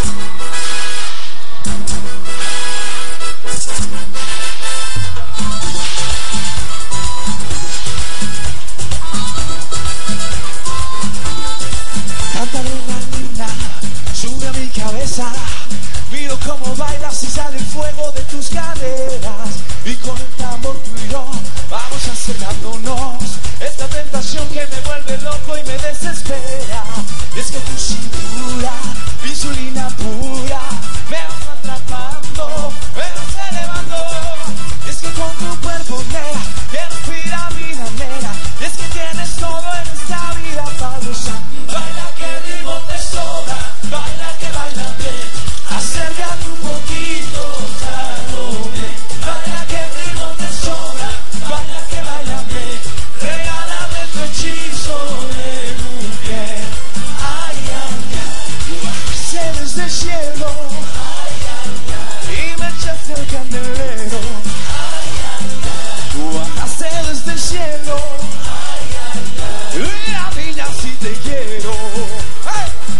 Tanta adrenalina sube a mi cabeza. Miro cómo bailas y sale el fuego de tus caderas. Y con el tambor tú y yo vamos acercándonos. Esta tentación que me vuelve loco y me desespera. Y es que tu cintura, insulina pura, me vas atrapando, me vas elevando. Y es que con tu cuerpo nena, quiero respirar vida nena. Y es que tienes todo en esta vida para gozar. Baila que el ritmo te sobra, baila que baila bien. Acércate un poquito, claro bien. Baila que el ritmo te sobra, baila que baila bien. Regálame tu hechizo de mujer. Ay, ay, ay. Sé desde el cielo, ay, ay, ay. Y me echaste el candelero, ay, ay, ay. Tú bajaste desde el cielo, ay, ay, ay. Y a niña si te quiero, hey.